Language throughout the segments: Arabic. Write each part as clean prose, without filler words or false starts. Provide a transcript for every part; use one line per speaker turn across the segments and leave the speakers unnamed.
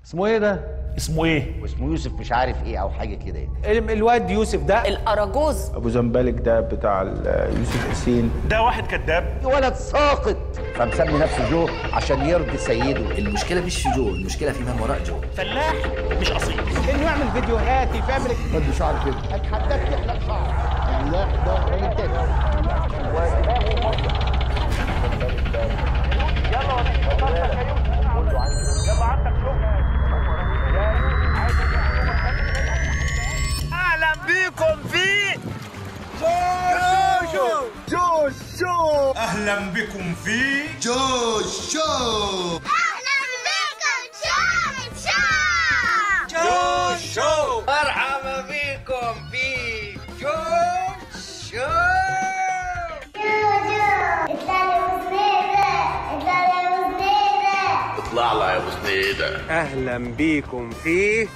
اسمه ايه ده؟
اسمه ايه؟
واسمه يوسف مش عارف ايه او حاجه كده يعني.
الواد يوسف ده
الأراجوز.
ابو زنبلك ده بتاع يوسف حسين.
ده واحد كذاب.
ولد ساقط فمسمي نفسه جو عشان يرضي سيده.
المشكله مش في جو، المشكله في من وراء جو.
فلاح مش اصيل.
انه يعمل فيديوهات يفهم لك.
خد شعر كده اتحداك تحلق شعر. لا ده راجل تاني.
اهلا بيكم في
شو اهلا بكم في
اهلا بكم
شو
مرحبا بيكم في شو
اطلع لها يا ابو سنيده.
اهلا بيكم في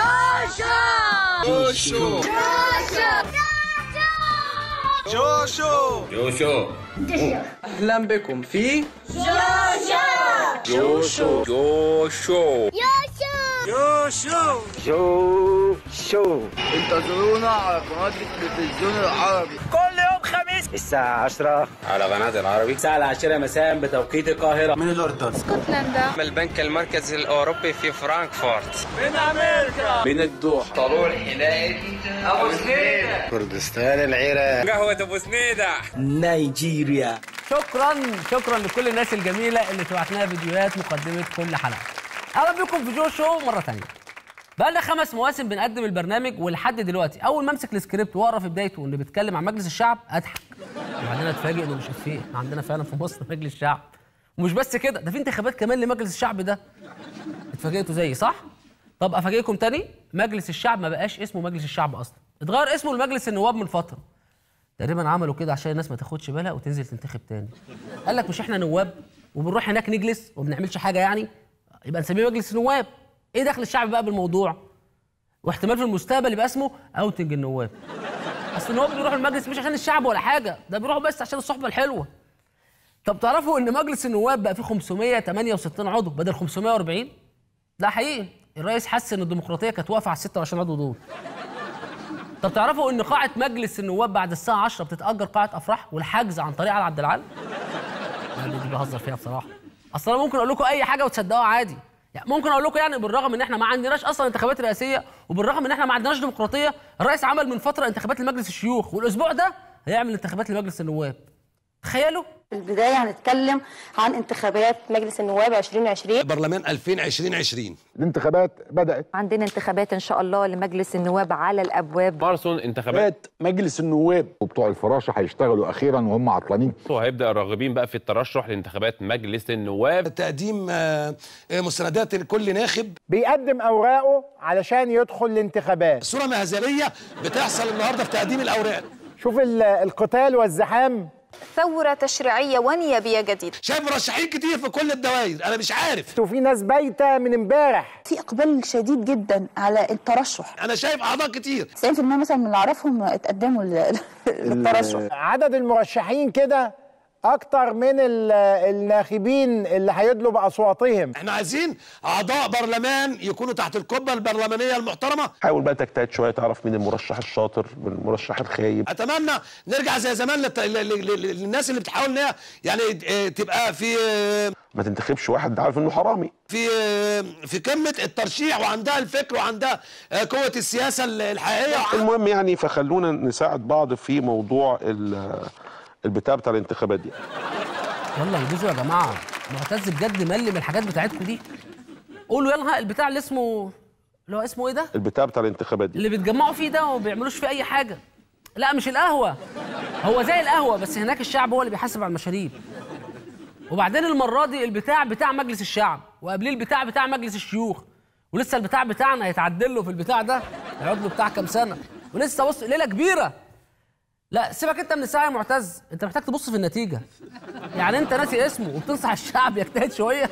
شو
اهلا بكم في
انتظرونا على قناه التلفزيون العربي
كل يوم خميس
الساعه 10
على قناه العربي
الساعه 10 مساء بتوقيت القاهره.
من الاردن،
اسكتلندا.
من البنك المركزي الأوروبي في فرانكفورت.
من امريكا،
من الدوحه،
طلوع الحلال،
ابو سنيده،
كردستان العراق،
قهوة أبو سنيدة.
نيجيريا.
شكرا لكل الناس الجميله اللي تبعت لنا فيديوهات مقدمه كل حلقه. اهلا بكم في جو شو مره ثانيه. بقى لنا 5 مواسم بنقدم البرنامج، ولحد دلوقتي اول ما امسك السكريبت واقرا في بدايته انه بيتكلم عن مجلس الشعب اضحك، وبعدين اتفاجئ انه مش افيه، عندنا فعلا في مصر مجلس شعب. ومش بس كده، ده في انتخابات كمان لمجلس الشعب ده. اتفاجئتوا زيي صح؟ طب افاجئكم تاني، مجلس الشعب ما بقاش اسمه مجلس الشعب اصلا، اتغير اسمه لمجلس النواب من فتره. تقريبا عملوا كده عشان الناس ما تاخدش بالها وتنزل تنتخب تاني. قال لك مش احنا نواب وبنروح هناك نجلس وما بنعملش حاجه يعني، يبقى نسميه مجلس نواب. ايه دخل الشعب بقى بالموضوع؟ واحتمال في المستقبل يبقى اسمه اوتنج النواب. اصل النواب بيروحوا المجلس مش عشان الشعب ولا حاجه، ده بيروحوا بس عشان الصحبه الحلوه. طب تعرفوا ان مجلس النواب بقى فيه 568 عضو بدل 540؟ ده حقيقي، الرئيس حس ان الديمقراطيه كانت واقفه على 26 عضو دول. طب تعرفوا ان قاعه مجلس النواب بعد الساعه 10 بتتاجر قاعه افراح والحجز عن طريق علي عبد العال؟ دي بهزر فيها بصراحه. اصل انا ممكن اقول لكم اي حاجه وتصدقوها عادي. يعني ممكن اقول لكم يعني بالرغم ان احنا ما عندناش اصلا انتخابات رئاسيه، وبالرغم ان احنا ما عندناش ديمقراطيه، الرئيس عمل من فتره انتخابات لمجلس الشيوخ، والاسبوع ده هيعمل انتخابات لمجلس النواب. تخيلوا؟
في البداية هنتكلم عن انتخابات مجلس النواب 2020.
برلمان 2020.
الانتخابات بدات.
عندنا انتخابات إن شاء الله لمجلس النواب على الأبواب.
ماراثون انتخابات
مجلس النواب وبتوع الفراشه هيشتغلوا اخيرا وهم عطلانين.
وهيبدا الراغبين بقى في الترشح لانتخابات مجلس النواب.
تقديم مستندات لكل ناخب
بيقدم اوراقه علشان يدخل الانتخابات.
صوره مهزليه بتحصل النهارده في تقديم الاوراق.
شوف القتال والزحام.
ثورة تشريعية ونيابية جديدة.
شايف مرشحين كتير في كل الدوائر، انا مش عارف.
وفي ناس بايته من امبارح.
في إقبال شديد جدا على الترشح.
انا شايف اعضاء كتير.
90% مثلا من اللي أعرفهم اتقدموا للترشح.
عدد المرشحين كده اكتر من الناخبين اللي هيدلوا باصواتهم.
احنا عايزين اعضاء برلمان يكونوا تحت القبه البرلمانيه المحترمه.
حاول بقى تجتهد شويه تعرف مين المرشح الشاطر من المرشح الخايب.
اتمنى نرجع زي زمان للناس اللي بتحاول ان هي يعني تبقى في
ما تنتخبش واحد عارف انه حرامي.
في قمه الترشيح وعندها الفكر وعندها قوه السياسه الحقيقيه.
المهم يعني فخلونا نساعد بعض في موضوع البتاع بتاع الانتخابات دي.
يلا انجزوا يا جماعه، معتز بجد مل من الحاجات بتاعتكم دي. قولوا يلا البتاع اللي اسمه ايه ده؟
البتاع بتاع الانتخابات دي
اللي بيتجمعوا فيه ده وما بيعملوش فيه اي حاجه. لا مش القهوه، هو زي القهوه بس هناك الشعب هو اللي بيحاسب على المشاريب. وبعدين المره دي البتاع بتاع مجلس الشعب، وقبليه البتاع بتاع مجلس الشيوخ، ولسه البتاع بتاعنا هيتعدل له في البتاع ده، هيقعد له بتاع كام سنه، ولسه بص ليله كبيره. لا سيبك انت من الساعه يا معتز، انت محتاج تبص في النتيجه. يعني انت ناسي اسمه وبتنصح الشعب يجتهد شويه.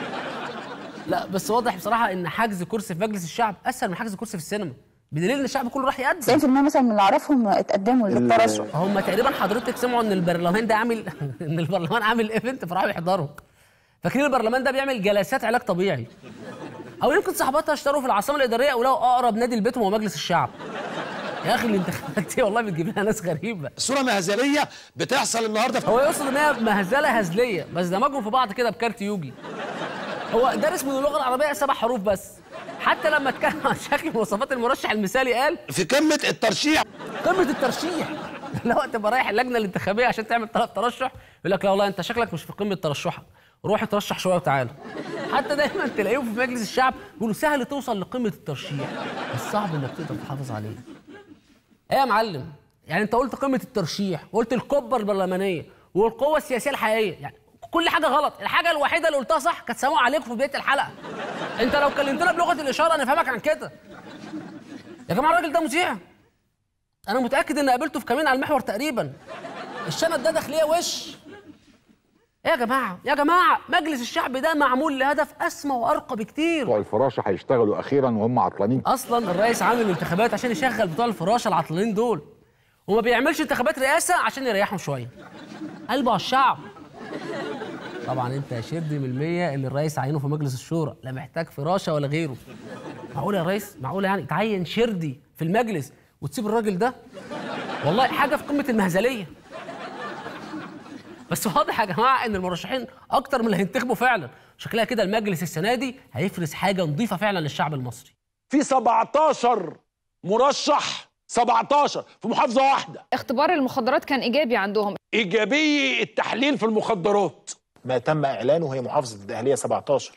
لا بس واضح بصراحه ان حجز كرسي في مجلس الشعب اسهل من حجز كرسي في السينما، بدليل ان الشعب كله راح يقدم.
90% مثلا من اللي اعرفهم اتقدموا للترشح.
هم تقريبا حضرتك سمعوا ان البرلمان ده عامل ان البرلمان عامل ايفنت فراحوا يحضروا. فاكرين البرلمان ده بيعمل جلسات علاج طبيعي. او يمكن صاحباتها اشتروا في العاصمه الاداريه ولقوا اقرب نادي لبيتهم هو مجلس الشعب. يا اخي الانتخابات دي والله بتجيب لنا ناس غريبه.
صوره مهزليه بتحصل النهارده.
هو يقصد ان هي مهزله هزليه بس دمجهم في بعض كده بكارت يوجي. هو دارس من اللغه العربيه 7 حروف بس. حتى لما اتكلم عن شكل مواصفات المرشح المثالي قال
في قمه الترشيح.
قمه الترشيح. لو تبقى رايح اللجنه الانتخابيه عشان تعمل طلب ترشح يقول لك لا والله انت شكلك مش في قمه ترشحك، روح اترشح شويه وتعالى. حتى دايما تلاقيهم في مجلس الشعب يقولوا سهل توصل لقمه الترشيح بس صعب انك تقدر تحافظ عليه. ايه يا معلم؟ يعني انت قلت قمه الترشيح وقلت الكبه البرلمانيه والقوه السياسيه الحقيقيه، يعني كل حاجه غلط. الحاجه الوحيده اللي قلتها صح كانت سلام عليكم في بدايه الحلقه. انت لو كلمتنا بلغه الاشاره نفهمك عن كده. يا جماعه الراجل ده مذيع. انا متاكد ان قابلته في كمين على المحور تقريبا. الشنط ده داخليه وش. ايه يا جماعه؟ يا جماعه مجلس الشعب ده معمول لهدف اسمى وارقى بكتير.
بتوع الفراشه هيشتغلوا اخيرا وهم عطلانين.
اصلا الرئيس عامل الانتخابات عشان يشغل بتوع الفراشه العطلانين دول. وما بيعملش انتخابات رئاسه عشان يريحهم شويه. قلبه على الشعب. طبعا انت يا شردي من 100 اللي الرئيس عينه في مجلس الشورى، لا محتاج فراشه ولا غيره. معقول يا ريس؟ معقول يعني تعين شردي في المجلس وتسيب الراجل ده؟ والله حاجه في قمه المهزليه. بس واضح يا جماعه ان المرشحين اكتر من اللي هينتخبوا فعلا. شكلها كده المجلس السنه دي هيفرز حاجه نظيفه فعلا للشعب المصري.
في 17 مرشح 17 في محافظه واحده.
اختبار المخدرات كان ايجابي عندهم.
ايجابي التحليل في المخدرات.
ما تم اعلانه هي محافظه الدقهليه 17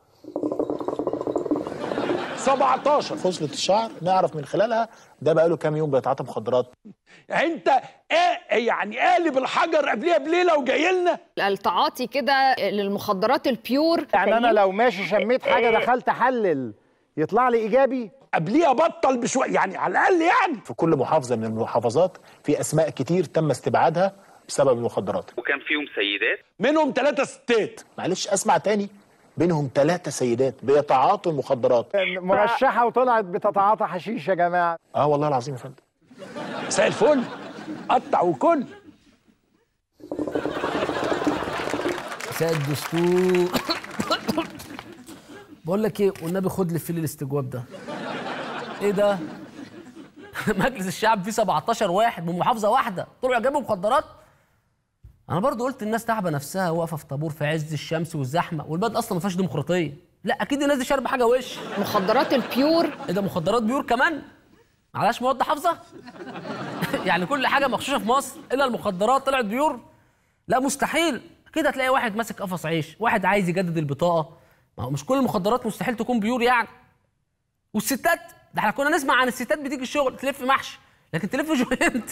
فصلة الشعر نعرف من خلالها ده بقى له كام يوم بيتعاطى مخدرات.
انت يعني قالب الحجر قبليها بليله وجاي لنا
التعاطي كده للمخدرات البيور.
يعني انا لو ماشي شميت حاجه دخلت احلل يطلع لي ايجابي؟
قبليها بطل بشويه يعني على الاقل يعني.
في كل محافظه من المحافظات في اسماء كتير تم استبعادها بسبب المخدرات.
وكان فيهم سيدات
منهم 3 ستات.
معلش اسمع تاني، بينهم 3 سيدات بيتعاطوا المخدرات.
مرشحه وطلعت بتتعاطى حشيش يا جماعه.
والله العظيم يا فندم.
مساء الفل، قطع وكل.
مساء الدستور. بقول لك ايه والنبي خد لي فيل الاستجواب ده. ايه ده؟ مجلس الشعب فيه 17 واحد من محافظه واحده طلعوا جابوا مخدرات. انا برضو قلت الناس تعبه نفسها واقفه في طابور في عز الشمس والزحمه والبلد اصلا ما فيهاش ديمقراطيه. لا اكيد الناس دي شاربه حاجه وش.
مخدرات البيور.
ايه ده مخدرات بيور كمان؟ معلهاش مواد حافظه؟ يعني كل حاجه مغشوشه في مصر الا المخدرات طلعت بيور؟ لا مستحيل. كده تلاقي واحد ماسك قفص عيش، واحد عايز يجدد البطاقه. ما هو مش كل المخدرات مستحيل تكون بيور يعني. والستات ده احنا كنا نسمع عن الستات بتيجي الشغل تلف محشي لكن تلف جوينت.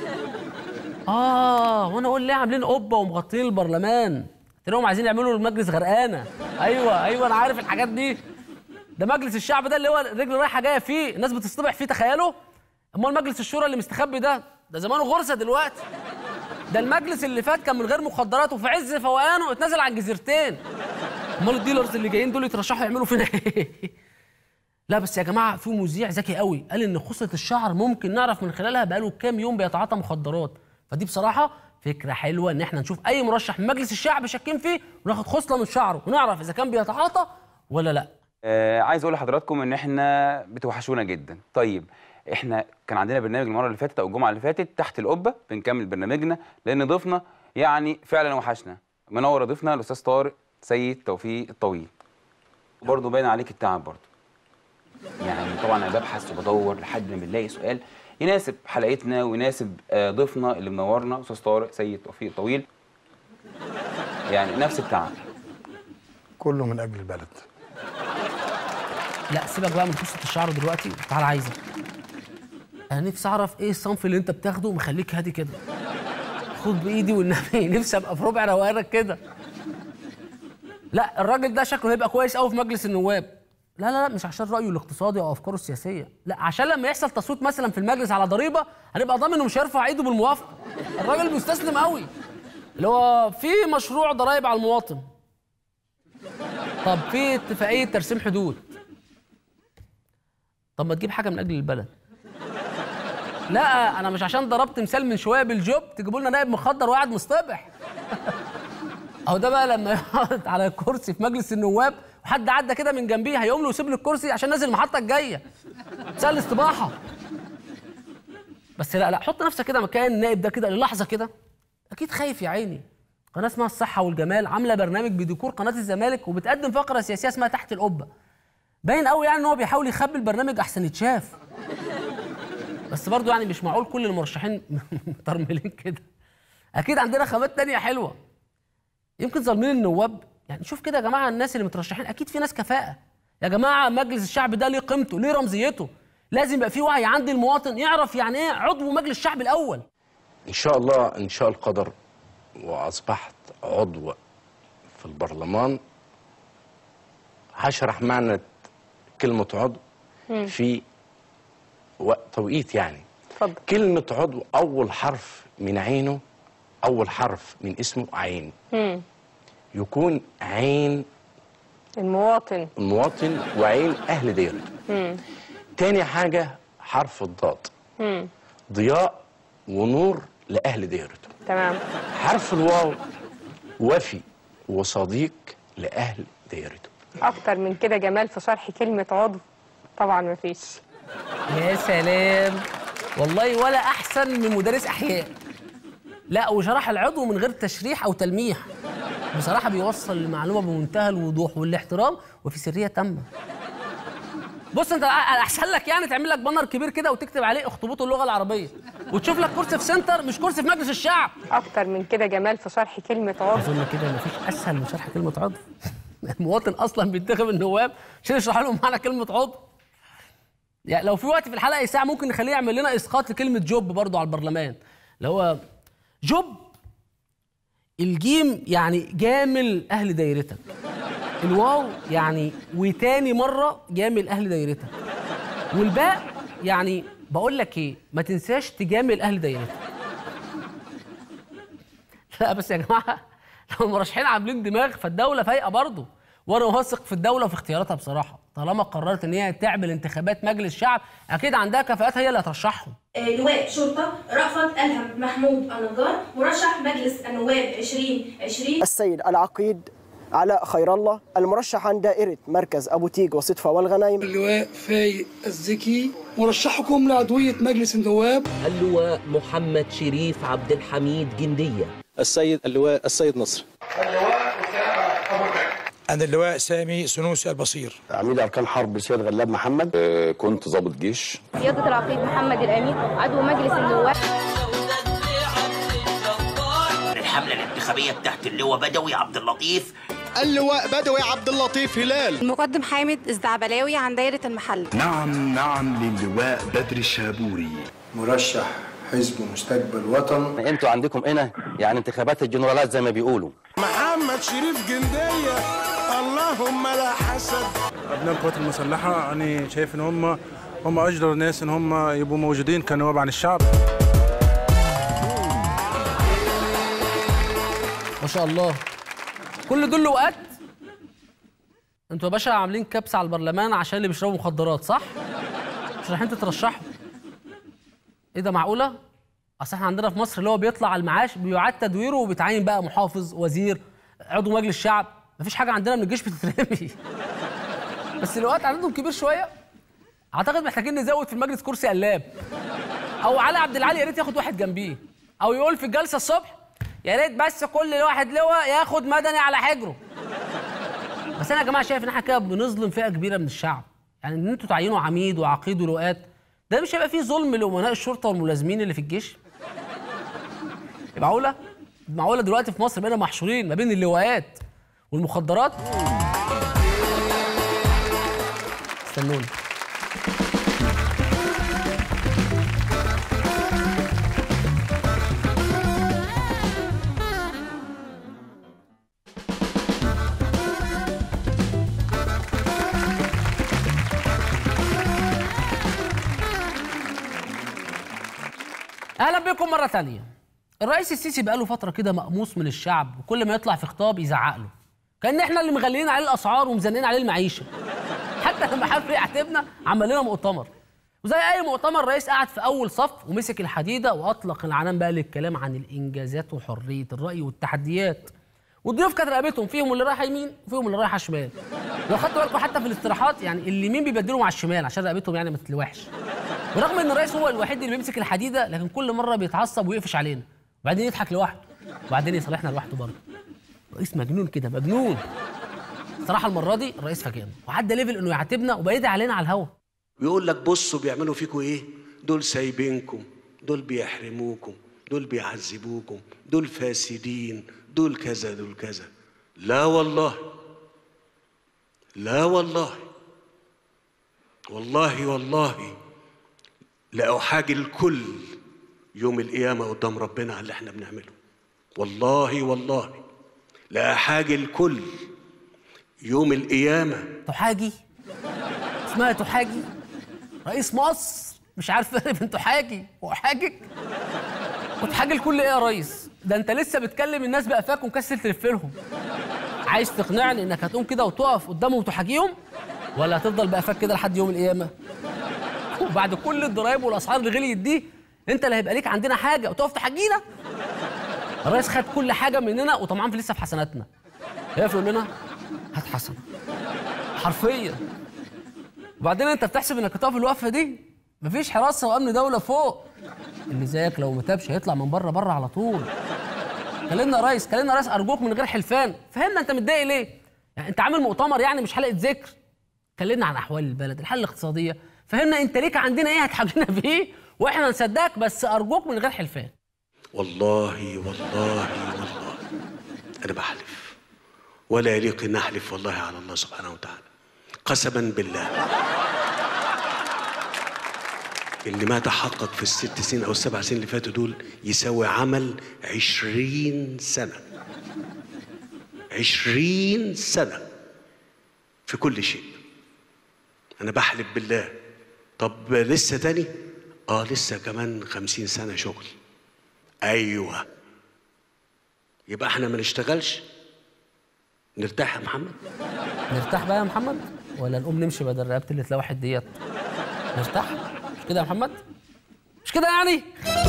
وانا اقول ليه عاملين قبه ومغطين البرلمان؟ تلاقيهم عايزين يعملوا المجلس غرقانه. ايوه انا عارف الحاجات دي. ده مجلس الشعب ده اللي هو الرجل رايحه جايه فيه، الناس بتصطبح فيه تخيلوا. امال مجلس الشورى اللي مستخبي ده زمانه غرزه دلوقتي. ده المجلس اللي فات كان من غير مخدرات وفي عز فوقانه اتنزل عن جزيرتين. امال الديلرز اللي جايين دول يترشحوا يعملوا فينا ايه؟ لا بس يا جماعه في مذيع ذكي قوي قال ان خصله الشعر ممكن نعرف من خلالها بقاله كام يوم بيتعاطى مخدرات. فدي بصراحه فكره حلوه ان احنا نشوف اي مرشح من مجلس الشعب شاكين فيه وناخد خصله من شعره ونعرف اذا كان بيتعاطى ولا لا.
عايز اقول لحضراتكم ان احنا بتوحشونا جدا. طيب احنا كان عندنا برنامج المره اللي فاتت او الجمعه اللي فاتت تحت القبه بنكمل برنامجنا لان ضيفنا يعني فعلا وحشنا. منور ضيفنا الاستاذ طارق سيد توفيق الطويل. برضه باين عليك التعب برضه. يعني طبعا انا ببحث وبدور لحد ما بنلاقي سؤال يناسب حلقتنا ويناسب ضيفنا اللي منورنا استاذ طارق سيد توفيق الطويل. يعني نفس التعب.
كله من اجل البلد.
لا سيبك بقى من قصه الشعر دلوقتي، تعال عايزك. انا نفسي اعرف ايه الصنف اللي انت بتاخده ومخليك هادي كده. خد بايدي والنبي نفسي ابقى في ربع روقانك كده. لا الراجل ده شكله هيبقى كويس قوي في مجلس النواب. لا مش عشان رايه الاقتصادي او افكاره السياسيه، لا عشان لما يحصل تصويت مثلا في المجلس على ضريبه هنبقى ضامن انه مش هيرفع ايده بالموافقه. الراجل مستسلم قوي. اللي هو في مشروع ضرايب على المواطن. طب في اتفاقيه ترسيم حدود. طب ما تجيب حاجه من اجل البلد. لا انا مش عشان ضربت مثال من شويه بالجوب تجيبوا لنا نائب مخدر وقاعد مصطبح. اهو ده بقى لما يقعد على كرسي في مجلس النواب وحد عدى كده من جنبيه هيقوم له ويسيب له الكرسي عشان نازل المحطه الجايه سال استباحه. بس لا حط نفسك كده مكان النائب ده كده للحظه كده، اكيد خايف يا عيني. قناه اسمها الصحه والجمال عامله برنامج بديكور قناه الزمالك وبتقدم فقره سياسيه اسمها تحت القبه. باين قوي يعني ان هو بيحاول يخبي البرنامج احسن يتشاف. بس برضه يعني مش معقول كل المرشحين مترملين كده. اكيد عندنا خامات تانية حلوه. يمكن ظالمين النواب. يعني شوف كده يا جماعه الناس اللي مترشحين اكيد في ناس كفاءه. يا جماعه مجلس الشعب ده ليه قيمته، ليه رمزيته. لازم يبقى في وعي عند المواطن يعرف يعني ايه عضو مجلس الشعب الاول.
ان شاء الله ان شاء القدر واصبحت عضو في البرلمان هشرح معنى كلمه عضو في وقت توقيت. يعني
اتفضل.
كلمه عضو اول حرف من عينه، اول حرف من اسمه عين. يكون عين المواطن وعين اهل دايرته. تاني حاجه حرف الضاد. ضياء ونور لاهل دايرته.
تمام.
حرف الواو وفي وصديق لاهل دايرته.
اكتر من كده جمال في شرح كلمه عضو طبعا مفيش.
يا سلام والله، ولا احسن من مدرس احياء. لا وشرح العضو من غير تشريح او تلميح. بصراحه بيوصل المعلومه بمنتهى الوضوح والاحترام وفي سريه تامه. بص انت احسن لك يعني تعمل لك بانر كبير كده وتكتب عليه اخطبوط اللغه العربيه وتشوف لك كرسي في سنتر مش كرسي في مجلس الشعب.
اكتر من كده جمال في شرح كلمه عضو.
اظن كده مفيش اسهل من شرح كلمه عضو. المواطن اصلا بينتخب النواب عشان يشرح لهم معنى كلمه عضو. يعني لو في وقت في الحلقه ساعه ممكن نخليه يعمل لنا اسقاط لكلمه جوب برضو على البرلمان. اللي هو جوب الجيم يعني جامل اهل دايرتك. الواو يعني وتاني مره جامل اهل دايرتك. والباء يعني بقول لك ايه، ما تنساش تجامل اهل دايرتك. لا بس يا جماعه لو المرشحين عاملين دماغ فالدوله فايقه برضه، وانا واثق في الدوله وفي اختياراتها بصراحه. طالما قررت ان هي تعمل انتخابات مجلس شعب اكيد عندها كفاءات هي اللي هترشحهم.
لواء شرطه رأفت ألهم محمود النجار مرشح مجلس النواب 2020.
السيد العقيد علاء خير الله المرشح عن دائرة مركز أبو تيج وصدفة والغنايم.
اللواء فايق الزكي مرشحكم لعضوية مجلس النواب.
اللواء محمد شريف عبد الحميد جندية.
السيد اللواء السيد نصر.
اللواء أنا اللواء سامي سنوسي البصير.
عميد أركان حرب سيد غلاب محمد. كنت ضابط جيش.
سيادة العقيد محمد الأمين عضو مجلس النواب.
الحملة الانتخابية تحت اللواء بدوي عبد اللطيف.
اللواء بدوي عبد اللطيف هلال.
المقدم حامد الزعبلاوي عن دايرة المحل.
نعم للواء بدر الشابوري
مرشح حزب مستقبل وطن.
انتوا عندكم هنا يعني انتخابات الجنرالات زي ما بيقولوا.
محمد شريف جندية اللهم لا حسد.
ابناء القوات المسلحه انا شايف ان هم اجدر ناس ان هم يبقوا موجودين كنواب عن الشعب.
ما شاء الله كل دول لواءات. انتوا يا باشا عاملين كبسه على البرلمان عشان اللي بيشربوا مخدرات صح؟ مش رايحين تترشحوا. ايه ده معقوله؟ اصل احنا عندنا في مصر اللي هو بيطلع على المعاش بيعاد تدويره وبيتعين بقى محافظ وزير عضو مجلس شعب. مفيش حاجه عندنا من الجيش بتترمي. بس الوقت عندهم كبير شويه. اعتقد محتاجين نزود في المجلس كرسي قلاب. او علي عبد العالي يا ريت ياخد واحد جنبيه. او يقول في الجلسه الصبح يا ريت بس كل واحد لواء ياخد مدني على حجره. بس انا يا جماعه شايف ان احنا كده بنظلم فئه كبيره من الشعب. يعني ان انتوا تعينوا عميد وعقيد ولواءات ده مش هيبقى فيه ظلم لامناء الشرطه والملازمين اللي في الجيش؟ معقوله دلوقتي في مصر بقينا محشورين ما بين اللواءات والمخدرات؟ استنوني. اهلا بكم مره ثانيه. الرئيس السيسي بقاله فتره كده مقموص من الشعب وكل ما يطلع في خطاب يزعق له كأن احنا اللي مغليين عليه الاسعار ومزنين عليه المعيشه. حتى لما حب يعاتبنا عمل لنا مؤتمر. وزي اي مؤتمر الرئيس قعد في اول صف ومسك الحديده واطلق العنان بقى للكلام عن الانجازات وحريه الراي والتحديات. والضيوف كانت رقبتهم فيهم اللي رايحه يمين وفيهم اللي رايحه شمال. لو خدتوا بالكم حتى في الاستراحات يعني اليمين بيبدلوا مع الشمال عشان رقبتهم يعني ما تتلوحش. ورغم ان الرئيس هو الوحيد اللي بيمسك الحديده لكن كل مره بيتعصب ويقفش علينا وبعدين يضحك لوحده وبعدين يصالحنا لوحده برضه. رئيس مجنون كده مجنون. صراحه المره دي الرئيس فاجئنا وعدى ليفل انه يعاتبنا وبيدعي علينا على الهوا.
بيقول لك بصوا بيعملوا فيكم ايه؟ دول سايبينكم، دول بيحرموكم، دول بيعذبوكم، دول فاسدين، دول كذا دول كذا. لا والله، لا والله، والله لأحاجي الكل يوم القيامة قدام ربنا على اللي احنا بنعمله. والله لأحاجي الكل يوم القيامة.
تحاجي؟ اسمها تحاجي؟ رئيس مصر مش عارف فرق بين تحاجي وأحاجك؟ وتحاجي الكل ايه يا ريس؟ ده انت لسه بتكلم الناس بقفاك ومكسل تلف لهم. عايز تقنعني انك هتقوم كده وتقف قدامهم وتحاجيهم؟ ولا هتفضل بقفاك كده لحد يوم القيامة؟ وبعد كل الضرايب والاسعار اللي غليت دي انت اللي هيبقى ليك عندنا حاجه وتقف تحاجينا؟ الرئيس خد كل حاجه مننا وطمعان في لسه في حسناتنا. يقف يقول لنا هات حسنه حرفيا. وبعدين انت بتحسب انك هتقف الوقفه دي؟ مفيش حراسه وامن دوله فوق. اللي زيك لو ما تابش هيطلع من بره على طول. كلمنا يا ريس، كلمنا يا ريس ارجوك من غير حلفان. فهمنا انت متضايق ليه؟ يعني انت عامل مؤتمر يعني مش حلقه ذكر. كلمنا عن احوال البلد، الحاله الاقتصاديه، فهمنا انت ليك عندنا ايه هتحاجينا بيه واحنا نصدقك بس ارجوك من غير حلفان.
والله انا بحلف ولا يليق ان احلف والله على الله سبحانه وتعالى قسما بالله اللي ما تحقق في ال6 سنين او ال7 سنين اللي فاتوا دول يساوي عمل 20 سنة 20 سنة في كل شيء. انا بحلف بالله. طب لسه تاني؟ لسه كمان 50 سنة شغل. ايوه يبقى احنا ما نشتغلش؟ نرتاح يا محمد؟
نرتاح بقى يا محمد ولا نقوم نمشي بدل رقبه اللي اتلوحت ديت؟ نرتاح؟ مش كده يا محمد؟ مش كده يعني؟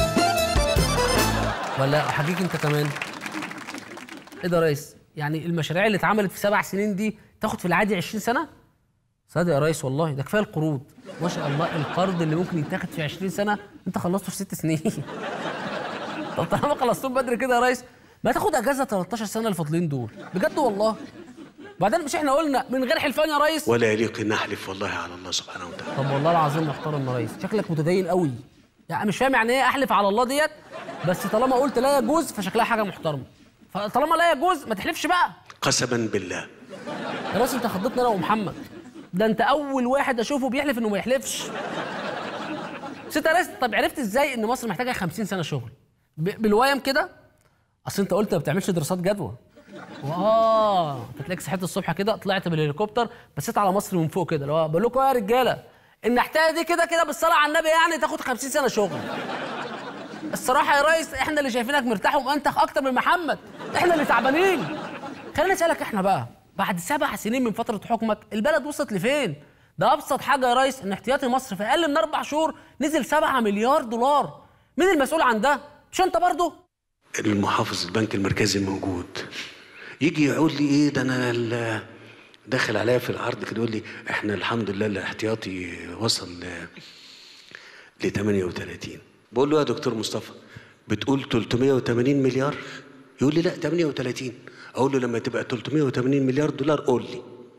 ولا احاجيك انت كمان؟ ايه ده يا ريس؟ يعني المشاريع اللي اتعملت في 7 سنين دي تاخد في العادي 20 سنة؟ صادق يا ريس والله ده كفايه القروض. ما شاء الله القرض اللي ممكن يتاخد في 20 سنة انت خلصته في 6 سنين. طب طالما خلصتهم بدري كده يا ريس ما تاخد اجازه 13 سنة الفاضلين دول بجد والله. بعدين مش احنا قلنا من غير حلفان يا ريس؟
ولا يليق ان احلف والله على الله سبحانه وتعالى.
طب والله العظيم محترم يا ريس، شكلك متدين قوي. يعني مش فاهم يعني ايه احلف على الله ديت، بس طالما قلت لا يجوز فشكلها حاجه محترمه. فطالما لا يجوز ما تحلفش بقى.
قسما بالله
يا ريس انت خضتنا انا ومحمد. ده انت اول واحد اشوفه بيحلف انه ما يحلفش. ست يا ريس طب عرفت ازاي ان مصر محتاجه 50 سنة شغل؟ بالويم كده؟ اصل انت قلت ما بتعملش دراسات جدوى. انت تلاقيك صحيت الصبح كده طلعت بالهليكوبتر بصيت على مصر من فوق كده اللي هو بقول لكم يا رجاله النحتايه دي كده بالصلاه على النبي يعني تاخد 50 سنة شغل. الصراحه يا ريس احنا اللي شايفينك مرتاح ومنتخ اكتر من محمد، احنا اللي تعبانين. خلينا نسالك احنا بقى بعد 7 سنين من فتره حكمك البلد وصلت لفين؟ ده ابسط حاجه يا ريس ان احتياطي مصر في اقل من 4 شهور نزل 7 مليار دولار. مين المسؤول عن ده؟ مش انت برضه؟
المحافظ البنك المركزي موجود، يجي يقول لي ايه ده انا داخل عليا في العرض كده يقول لي احنا الحمد لله الاحتياطي وصل ل 38. بقول له يا دكتور مصطفى بتقول 380 مليار؟ يقول لي لا 38. اقول له لما تبقى 380 مليار دولار قول لي.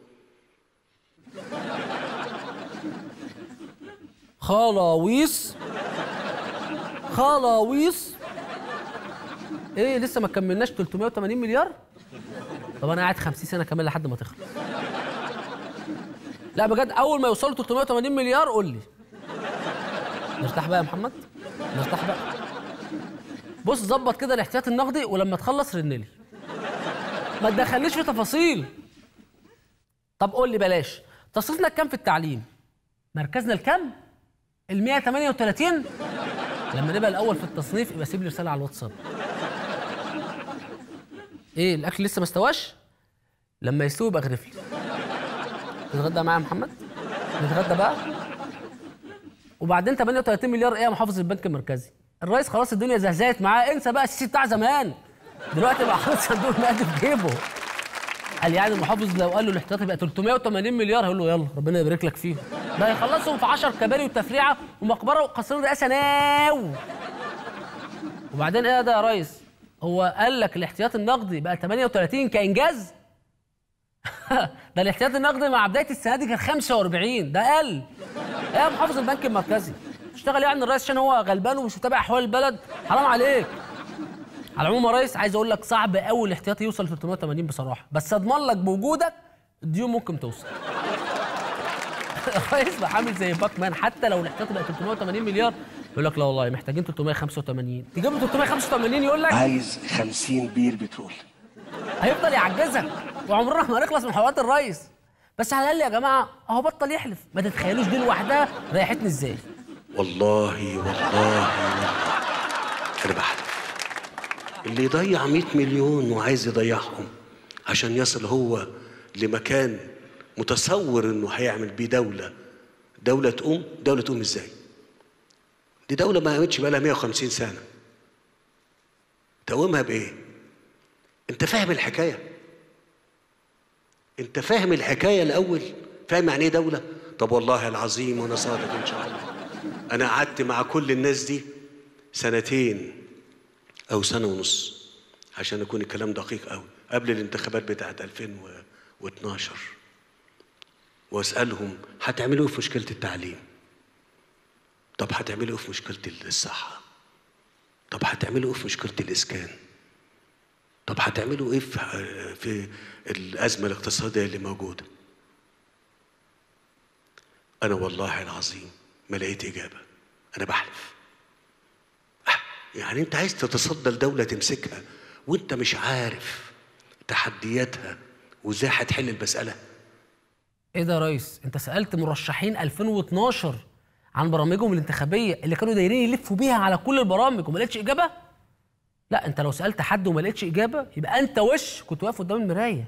خلاويص ايه لسه ما كملناش 380 مليار؟ طب انا قاعد 50 سنة كمان لحد ما تخلص. لا بجد اول ما يوصلوا 380 مليار قول لي. نرتاح بقى يا محمد؟ نرتاح بقى. بص ظبط كده الاحتياط النقدي ولما تخلص رن لي. ما تدخلنيش في تفاصيل. طب قول لي بلاش تصنيفنا الكام في التعليم؟ مركزنا الكام؟ ال 138. لما نبقى الاول في التصنيف يبقى سيب لي رساله على الواتساب. ايه الاكل لسه ما استواش؟ لما يستوي يبقى اغرف لي. تتغدى معايا يا محمد؟ نتغدى بقى؟ وبعدين 38 مليار ايه يا محافظ البنك المركزي؟ الرئيس خلاص الدنيا زهزهت معاه، انسى بقى السيسي بتاع زمان. دلوقتي بقى حاطط صندوق نقد في جيبه. قال يعني المحافظ لو قال له الاحتياطي بقى 380 مليار هيقول له يلا ربنا يبارك لك فيهم. ده هيخلصهم في 10 كباري وتفريعه ومقبره وقصرين رئاسه ناو. وبعدين ايه ده يا ريس؟ هو قال لك الاحتياط النقدي بقى 38 كانجاز؟ ده الاحتياط النقدي مع بدايه السنه دي كان 45، ده قل. ايه يا محافظ البنك المركزي؟ اشتغل يعني الرئيس عشان هو غلبان ومش متابع احوال البلد؟ حرام عليك. على العموم يا ريس عايز اقول لك صعب قوي الاحتياطي يوصل ل 380 بصراحه، بس اضمن لك بوجودك الديون ممكن توصل. الرئيس بقى عامل زي باك مان، حتى لو الاحتياطي بقى 380 مليار يقول لك لا والله محتاجين 385، تجيب له 385 يقول لك
عايز 50 بير بترول.
هيفضل يعجزك وعمرنا ما هنخلص من حوارات الرئيس. بس على الاقل يا جماعه اهو بطل يحلف، ما تتخيلوش دي لوحدها ريحتني ازاي.
والله انا بحلف اللي يضيع 100 مليون وعايز يضيعهم عشان يصل هو لمكان متصور انه هيعمل بيه دولة تقوم ازاي؟ دي دولة ما قامتش بقى لها 150 سنة. تقومها بايه؟ انت فاهم الحكاية؟ انت فاهم الحكاية الاول؟ فاهم يعني ايه دولة؟ طب والله العظيم وانا صادق ان شاء الله انا قعدت مع كل الناس دي 2 أو 1.5 سنة عشان يكون الكلام دقيق قوي قبل الانتخابات بتاعت 2012 واسألهم هتعملوا ايه في مشكلة التعليم؟ طب هتعملوا ايه في مشكلة الصحة؟ طب هتعملوا ايه في مشكلة الإسكان؟ طب هتعملوا ايه في الأزمة الاقتصادية اللي موجودة؟ أنا والله العظيم ما لقيت إجابة. أنا بحلف. يعني أنت عايز تتصدى لدولة تمسكها وأنت مش عارف تحدياتها وإزاي هتحل المسألة؟
إيه ده يا ريس؟ أنت سألت مرشحين 2012 عن برامجهم الانتخابية اللي كانوا دايرين يلفوا بيها على كل البرامج وما لقيتش إجابة؟ لا أنت لو سألت حد وما لقيتش إجابة يبقى أنت كنت واقف قدام المراية.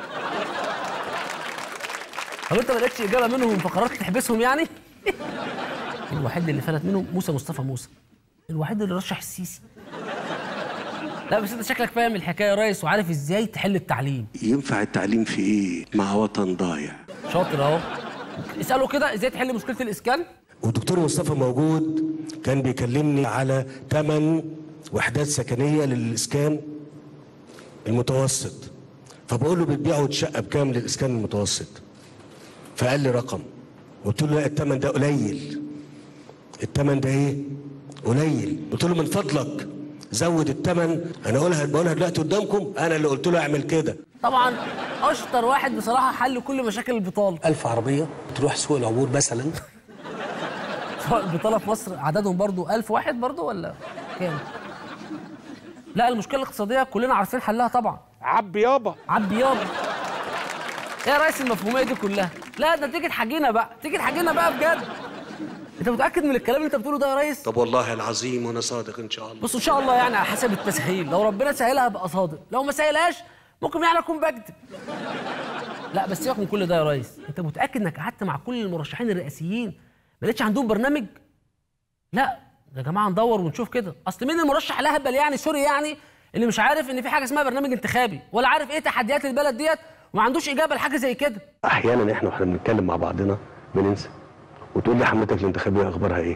طب أنت ما لقيتش إجابة منهم فقررت تحبسهم يعني؟ الوحيد اللي فلت منهم مصطفى موسى، الوحيد اللي رشح السيسي. لا بس انت شكلك فاهم الحكايه يا ريس وعارف ازاي تحل التعليم.
ينفع التعليم في ايه مع وطن ضايع؟
شاطر اهو. اساله كده ازاي تحل مشكله الاسكان.
والدكتور مصطفى موجود كان بيكلمني على 8 وحدات سكنيه للاسكان المتوسط، فبقول له بتبيعوا الشقه بكام للاسكان المتوسط؟ فقال لي رقم، قلت له لا الثمن ده قليل. الثمن ده ايه؟ قليل. قلت له من فضلك زود الثمن. انا بقولها دلوقتي قدامكم، انا اللي قلت له اعمل كده.
طبعا اشطر واحد بصراحه حل كل مشاكل البطاله.
1000 عربيه تروح سوق العبور مثلا.
البطاله في مصر عددهم برضو 1000 واحد برضو ولا كام؟ لا المشكله الاقتصاديه كلنا عارفين حلها طبعا.
عبي يابا
ايه يا ريس المفهوميه دي كلها؟ لا ده تيجي تحاجينا بقى بجد. انت متاكد من الكلام اللي انت بتقوله ده يا ريس؟
طب والله العظيم وانا صادق ان شاء الله.
بص ان شاء الله يعني على حسب التسهيل، لو ربنا سهلها ابقى صادق، لو ما سهلهاش ممكن يعني اكون بكذب. لا بس سيبك من كل ده يا ريس، انت متاكد انك قعدت مع كل المرشحين الرئاسيين ما لقيتش عندهم برنامج؟ لا يا جماعه ندور ونشوف كده، اصل مين المرشح الاهبل يعني سوري يعني اللي مش عارف ان في حاجه اسمها برنامج انتخابي ولا عارف ايه تحديات البلد ديت وما عندوش اجابه لحاجه زي كده؟
احيانا احنا واحنا بنتكلم مع بعضنا بننسى وتقول لي حملتك الانتخابيه اخبارها ايه؟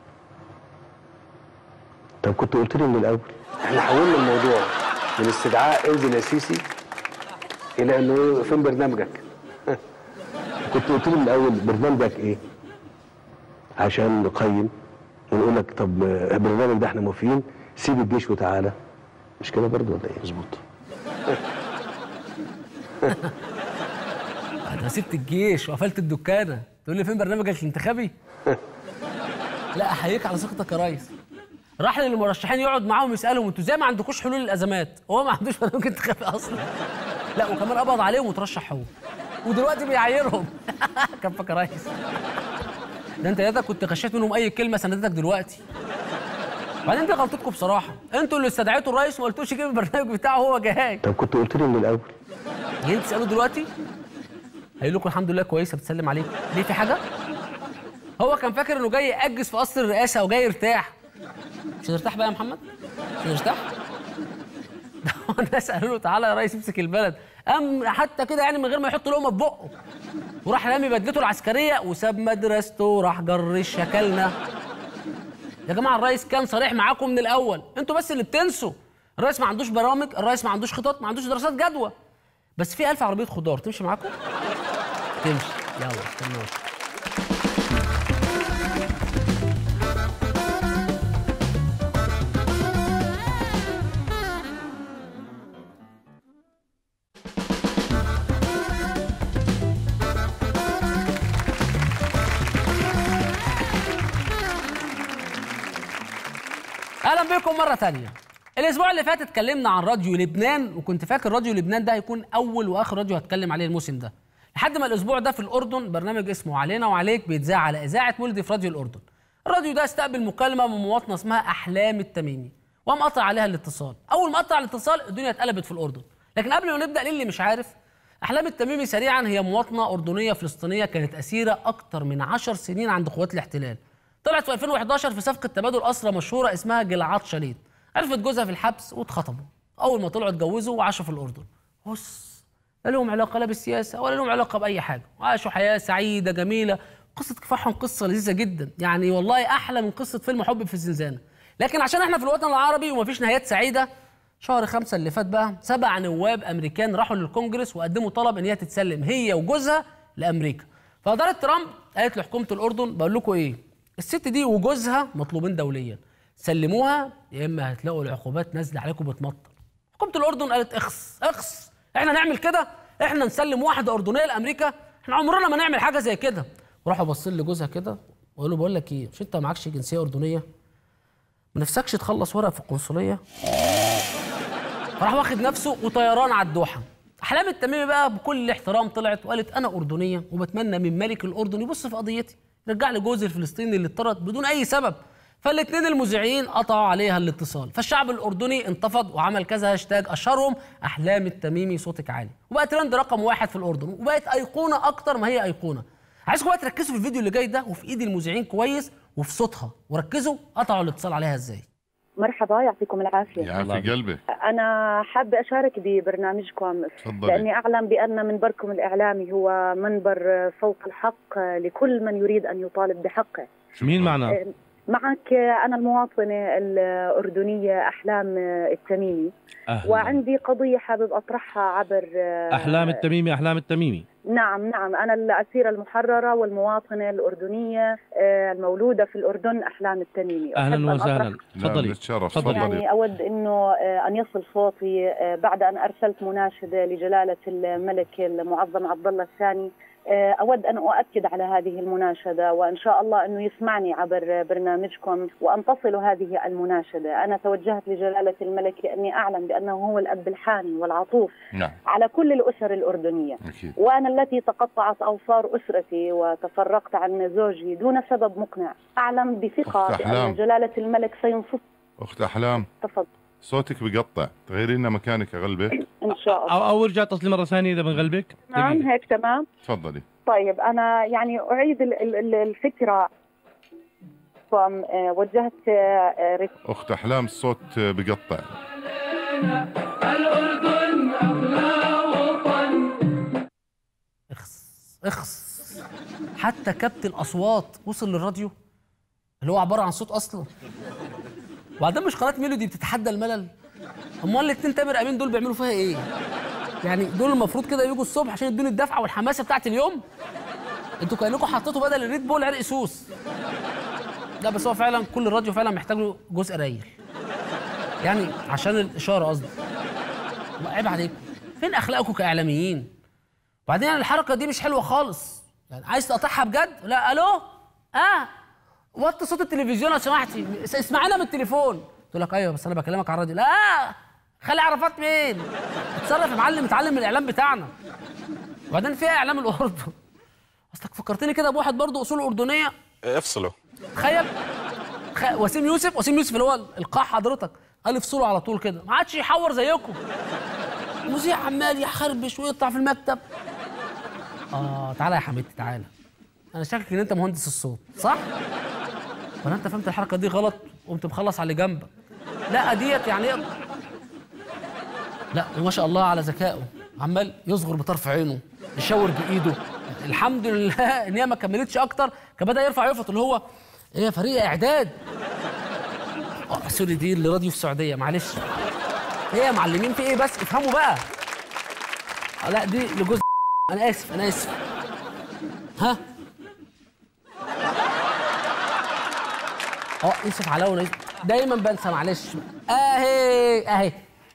طب كنت قلت لي من الاول. احنا حولنا الموضوع من استدعاء انزل يا سيسي الى انه فين برنامجك؟ كنت قلت لي من الاول برنامجك ايه؟ عشان نقيم ونقول لك طب البرنامج ده احنا موافقين، سيب الجيش وتعالى. مش كده برضه ولا ايه؟ مظبوط.
انا سبت الجيش وقفلت الدكانه تقول لي فين برنامجك الانتخابي؟ لا احييك على ثقتك يا ريس. راح للمرشحين يقعد معاهم يسالهم انتوا ازاي ما عندكوش حلول للازمات؟ هو ما عندوش برنامج انتخابي اصلا. لا وكمان قبض عليهم وترشح هو ودلوقتي بيعايرهم. كفك يا ريس. ده انت يا كنت غشيت منهم اي كلمه سندتك دلوقتي. بعدين دي غلطتكم بصراحه، انتوا اللي استدعيتوا الرئيس وما قلتوش يجيب البرنامج بتاعه وهو جاي.
طب كنت قلت لي من الاول.
جايين تسالوه دلوقتي؟ هيقول لكم الحمد لله كويسه بتسلم عليكم، ليه في حاجه؟ هو كان فاكر انه جاي يأجز في قصر الرئاسه وجاي يرتاح. مش هنرتاح بقى يا محمد؟ مش هنرتاح؟ الناس قالوا له تعالى يا ريس امسك البلد، قام حتى كده يعني من غير ما يحط لقمه في بقه، وراح رامي بدلته العسكريه وساب مدرسته وراح جرش شكلنا. يا جماعه الرئيس كان صريح معاكم من الاول، انتوا بس اللي بتنسوا. الرئيس ما عندوش برامج، الرئيس ما عندوش خطط، ما عندوش دراسات جدوى. بس في 1000 عربيه خضار تمشي معاكم؟ تمشي. يلا استنوا. اهلا بكم مره ثانيه. الاسبوع اللي فات اتكلمنا عن راديو لبنان، وكنت فاكر راديو لبنان ده هيكون اول واخر راديو هتكلم عليه الموسم ده، لحد ما الاسبوع ده في الاردن برنامج اسمه علينا وعليك بيتذاع على اذاعه مولدي في راديو الاردن. الراديو ده استقبل مكالمه من مواطنه اسمها احلام التميمي، وقام قطع عليها الاتصال. اول ما قطع الاتصال الدنيا اتقلبت في الاردن. لكن قبل ما نبدا للي مش عارف، احلام التميمي سريعا هي مواطنه اردنيه فلسطينيه كانت اسيره اكتر من 10 سنين عند قوات الاحتلال. طلعت في 2011 في صفقه تبادل اسرى مشهوره اسمها جلعاد شاليت. عرفت جوزها في الحبس واتخطبوا. اول ما طلعوا اتجوزوا وعاشوا في الاردن. بص، لا لهم علاقه لا بالسياسه ولا لهم علاقه باي حاجه، وعاشوا حياه سعيده جميله. قصه كفاحهم قصه لذيذه جدا، يعني والله احلى من قصه فيلم حب في الزنزانه. لكن عشان احنا في الوطن العربي ومفيش نهايات سعيده، شهر 5 اللي فات بقى 7 نواب امريكان راحوا للكونجرس وقدموا طلب ان هي تتسلم هي وجوزها لامريكا. فاداره ترامب قالت لحكومه الاردن بقول لكم ايه، الست دي وجوزها مطلوبين دوليا، سلموها يا اما هتلاقوا العقوبات نازله عليكم بتمطر. حكومه الاردن قالت اخس احنا نعمل كده؟ احنا نسلم واحده اردنيه لامريكا؟ احنا عمرنا ما نعمل حاجه زي كده. وراحوا باصين لجوزها كده وقالوا له بقول لك ايه، مش انت معكش جنسيه اردنيه؟ ما نفسكش تخلص ورق في القنصليه؟ راح واخد نفسه وطيران على الدوحه. احلام التميمي بقى بكل احترام طلعت وقالت انا اردنيه وبتمنى من ملك الاردن يبص في قضيتي، رجع لي جوزي الفلسطيني اللي اتطرد بدون اي سبب. فالاثنين المذيعين قطعوا عليها الاتصال، فالشعب الاردني انتفض وعمل كذا هاشتاج اشهرهم احلام التميمي صوتك عالي، وبقت ترند رقم 1 في الاردن، وبقت ايقونه اكتر ما هي ايقونه. عايزكم بقى تركزوا في الفيديو اللي جاي ده وفي ايد المذيعين كويس وفي صوتها، وركزوا قطعوا الاتصال عليها ازاي.
مرحبا، يعطيكم العافية.
يعافي قلبك.
أنا حابة أشارك ببرنامجكم لأني أعلم بأن منبركم الإعلامي هو منبر صوت الحق لكل من يريد أن يطالب بحقه.
مين معنا؟
معك أنا المواطنة الأردنية أحلام التميمي. وعندي قضية حابب أطرحها عبر
أحلام التميمي. أحلام التميمي،
نعم أنا الأسيرة المحررة والمواطنة الأردنية المولودة في الأردن أحلام التميمي.
أهلا وسهلا، تفضلي.
يعني أود أنه أن يصل صوتي بعد أن أرسلت مناشدة لجلالة الملك المعظم عبد الله الثاني. أود أن أؤكد على هذه المناشدة، وإن شاء الله أنه يسمعني عبر برنامجكم وأن تصل هذه المناشدة. أنا توجهت لجلالة الملك لأني أعلم بأنه هو الأب الحاني والعطوف على كل الأسر الأردنية. وأنا التي تقطعت أوصار أسرتي وتفرقت عن زوجي دون سبب مقنع، أعلم بثقة بأن جلالة الملك سينصف.
أخت أحلام،
تفضل.
صوتك بقطع، تغيري لنا مكانك أغلبك
إن شاء الله.
أو ارجع اتصلي مرة ثانية إذا بنغلبك.
تمام هيك تمام.
تفضلي.
طيب أنا يعني أعيد الفكرة. وجهت
أخت أحلام الصوت بقطع.
الأردن أغلى وطن. اخس حتى كبت الأصوات وصل للراديو اللي هو عبارة عن صوت أصلا. وبعدين مش قناة ميلودي بتتحدى الملل؟ امال الاثنين تامر امين دول بيعملوا فيها ايه؟ يعني دول المفروض كده يجوا الصبح عشان يدوني الدفعه والحماسه بتاعت اليوم؟ انتوا كانكم حطيتوا بدل الريد بول عرق سوس. لا بس هو فعلا كل الراديو فعلا محتاج له جزء قليل، يعني عشان الاشاره قصدي. عيب عليكم، فين اخلاقكم كاعلاميين؟ وبعدين الحركه دي مش حلوه خالص، يعني عايز تقطعها بجد؟ لا الو وطي صوت التلفزيون لو سمحتي، اسمعينا من التليفون. تقول لك ايوه بس انا بكلمك على الراديو. لا خلي عرفات مين؟ اتصرف يا معلم، اتعلم من الاعلام بتاعنا. وبعدين فيها اعلام الاردن. اصلك فكرتني كده بواحد برضه اصوله اردنيه.
افصلوا.
تخيل وسيم يوسف اللي هو القاح حضرتك قال افصلوا على طول كده، ما عادش يحور زيكم. المذيع عمال يخربش ويقطع في المكتب. تعالى يا حميدتي تعالى. انا شاكك ان انت مهندس الصوت صح؟ ولا انت فهمت الحركه دي غلط وقمت مخلص على اللي جنبك؟ لا ديت يعني لا وما شاء الله على ذكائه، عمال يصغر بطرف عينه، يشاور بايده. الحمد لله ان هي ما كملتش اكتر، كان بدا يرفع يفط اللي هو ايه فريق اعداد. سوري دي اللي راديو في السعوديه، معلش. ايه يا معلمين في ايه بس؟ افهموا بقى. لا دي لجزء. انا اسف انا اسف. ها؟ اسف على وانا دايما بنسى، معلش. اهي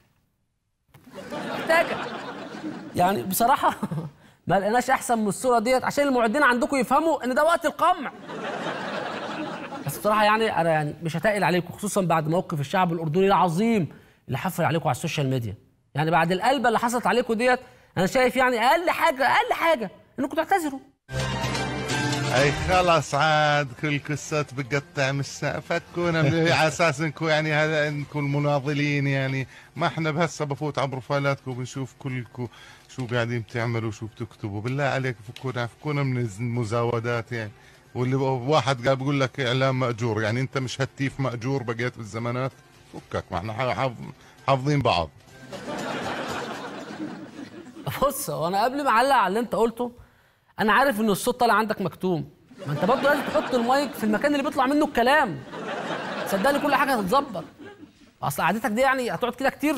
محتاجه يعني بصراحه. ما لقيناش احسن من الصوره ديت عشان المعدين عندكم يفهموا ان ده وقت القمع. بس بصراحه يعني انا يعني مش هتقل عليكم، خصوصا بعد موقف الشعب الاردني العظيم اللي حفر عليكم على السوشيال ميديا. يعني بعد القلبه اللي حصلت عليكم ديت، انا شايف يعني اقل حاجه انكم تعتذروا.
اي خلاص عاد كل قصة بقطع مش فكونا على اساس انكم يعني هذا انكم مناضلين، يعني ما احنا بهسه بفوت على بروفايلاتكم وبنشوف كلكم شو قاعدين بتعملوا شو بتكتبوا. بالله عليك فكونا من المزاودات يعني. واللي واحد قاعد بقول لك اعلام ماجور، يعني انت مش هتيف ماجور بقيت بالزمانات؟ فكك، ما احنا حافظين بعض.
بص وانا قبل ما اعلق على اللي انت قلته، انا عارف ان الصوت طالع عندك مكتوم، ما انت برضه لازم تحط المايك في المكان اللي بيطلع منه الكلام. صدقني كل حاجه هتتظبط، اصل قعدتك دي يعني هتقعد كده كتير.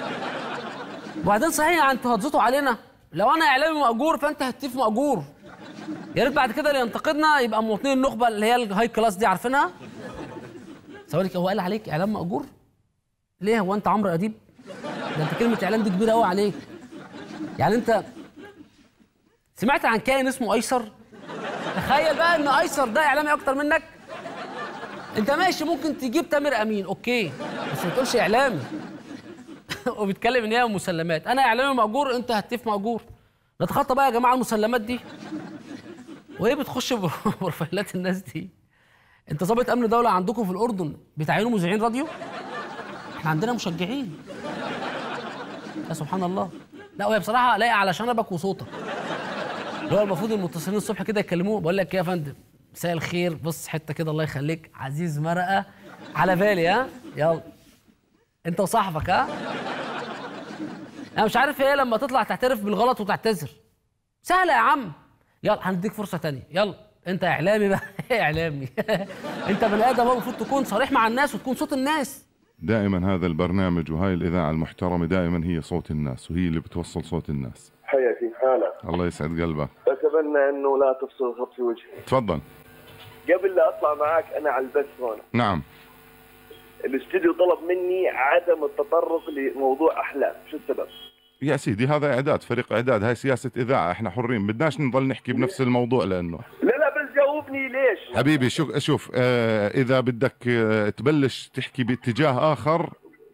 وبعدين صحيح انتوا هتزيطوا علينا، لو انا اعلامي ماجور فانت هتيف ماجور. يا ريت بعد كده اللي ينتقدنا يبقى مواطنين النخبه اللي هي الهاي كلاس دي، عارفينها؟ ثواني، هو قال عليك اعلام ماجور؟ ليه هو انت عمرو اديب؟ ده انت كلمه اعلام دي كبيره قوي عليك. يعني انت سمعت عن كائن اسمه ايسر؟ تخيل بقى ان ايسر ده اعلامي اكتر منك. انت ماشي ممكن تجيب تامر امين، اوكي، بس ما تقولش اعلامي. وبيتكلم ان هي مسلمات. انا اعلامي ماجور، انت هتيف ماجور. نتخطى بقى يا جماعه المسلمات دي. وايه بتخش بروفايلات الناس دي؟ انت ضابط امن دوله عندكم في الاردن بتعينوا مذيعين راديو؟ احنا عندنا مشجعين. يا سبحان الله. لا وهي بصراحه لايقه على شنبك وصوتك. اللي هو المفروض المتصلين الصبح كده يكلموه، بقول لك ايه يا فندم، مساء الخير، بص حته كده الله يخليك، عزيز مرقه على بالي، ها يلا انت وصاحبك، ها. انا مش عارف ايه لما تطلع تعترف بالغلط وتعتذر. سهله يا عم. يلا هنديك فرصه تانية، يلا انت اعلامي بقى. اعلامي. انت بني ادم، المفروض تكون صريح مع الناس وتكون صوت الناس.
دائما هذا البرنامج وهاي الاذاعه المحترمه دائما هي صوت الناس، وهي اللي بتوصل صوت الناس.
حياتي هلا.
الله يسعد قلبك.
اتمنى انه لا تفصل الخط في وجهي.
تفضل.
قبل لا اطلع معك انا على البث هون.
نعم.
الاستوديو طلب مني عدم التطرق لموضوع احلام، شو السبب؟
يا سيدي هذا اعداد، فريق اعداد، هاي سياسه اذاعه، احنا حرين، بدناش نضل نحكي بنفس الموضوع لانه
لا بس جاوبني ليش؟
حبيبي شوف اذا بدك تبلش تحكي باتجاه اخر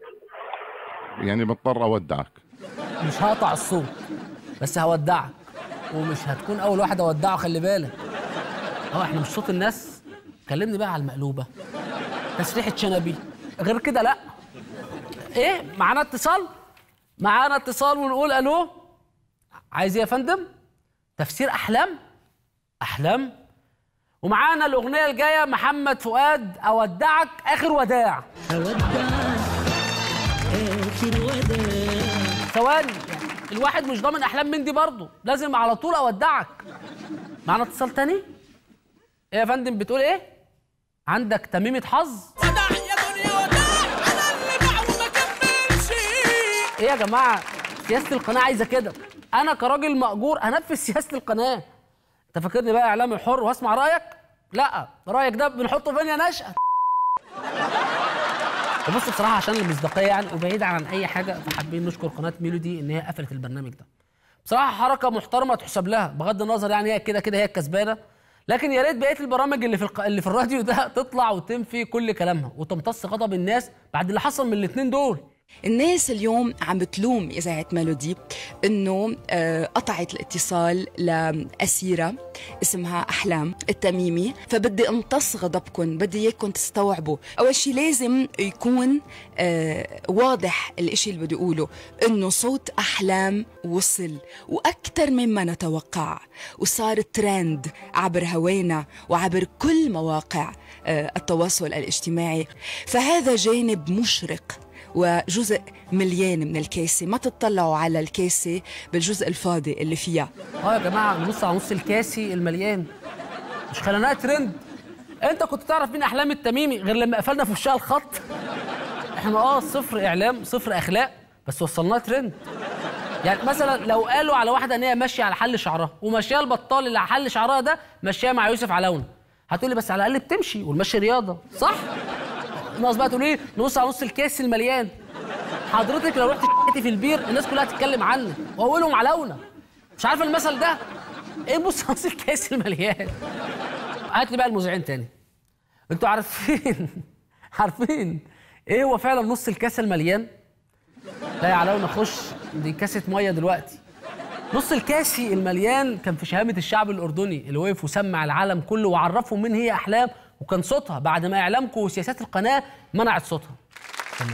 يعني بضطر اودعك.
مش هقطع الصوت بس هودعك، ومش هتكون اول واحد اودعه، خلي بالك. احنا مش صوت الناس. كلمني بقى على المقلوبه، تسريحه شنبي، غير كده لا. ايه معانا اتصال؟ معانا اتصال ونقول الو. عايز ايه يا فندم؟ تفسير احلام. ومعانا الاغنيه الجايه محمد فؤاد، اودعك اخر وداع. ثواني، الواحد مش ضامن احلام من دي برضه، لازم على طول اودعك. معانا اتصال تاني. ايه يا فندم بتقول ايه؟ عندك تميمة حظ؟ ايه يا جماعه، سياسه القناه عايزه كده. انا كراجل مأجور هنفذ سياسه القناه. انت فاكرني بقى اعلامي حر واسمع رايك؟ لا، رايك ده بنحطه فين يا نشأة؟ بص بصراحه عشان المصداقيه يعني، وبعيد عن اي حاجه، فحابين نشكر قناه ميلودي ان هي قفلت البرنامج ده. بصراحه حركه محترمه تحسب لها، بغض النظر يعني هي كده هي الكسبانه. لكن يا ريت بقيه البرامج اللي في الراديو ده تطلع وتنفي كل كلامها وتمتص غضب الناس بعد اللي حصل من الاثنين دول.
الناس اليوم عم بتلوم إذاعة ميلودي إنه قطعت الاتصال لأسيرة اسمها أحلام التميمي، فبدي امتص غضبكم، بدي إياكم تستوعبوا. أول شيء لازم يكون واضح الإشي اللي بدي أقوله، إنه صوت أحلام وصل وأكثر مما نتوقع، وصار ترند عبر هوانا وعبر كل مواقع التواصل الاجتماعي. فهذا جانب مشرق وجزء مليان من الكاسة. ما تطلعوا على الكاسة بالجزء الفاضي اللي فيها.
يا جماعة نبص على نص الكاسي المليان، مش خليناها ترند. انت كنت تعرف مين أحلام التميمي غير لما قفلنا في وشها الخط؟ احنا صفر إعلام صفر أخلاق، بس وصلناها ترند. يعني مثلا لو قالوا على واحده ان هي ماشيه على حل شعرها وماشيه البطال اللي على حل شعرها ده ماشيه مع يوسف علاونه، هتقولي بس على الاقل بتمشي والمشي رياضه، صح؟ ناقص بقى تقولي نبص على نص الكاس المليان. حضرتك لو رحت في البير الناس كلها هتتكلم عنك واولهم علاونه. مش عارفه المثل ده؟ ايه بص على نص الكاس المليان. هات لي بقى المذيعين تاني. انتوا عارفين ايه هو فعلا نص الكاس المليان؟ لا يا علاوي نخش دي كاسة ميه دلوقتي. نص الكاسي المليان كان في شهامة الشعب الأردني اللي وقف وسمع العالم كله وعرفهم مين هي أحلام، وكان صوتها بعد ما إعلامكم وسياسات القناة منعت صوتها. تمام.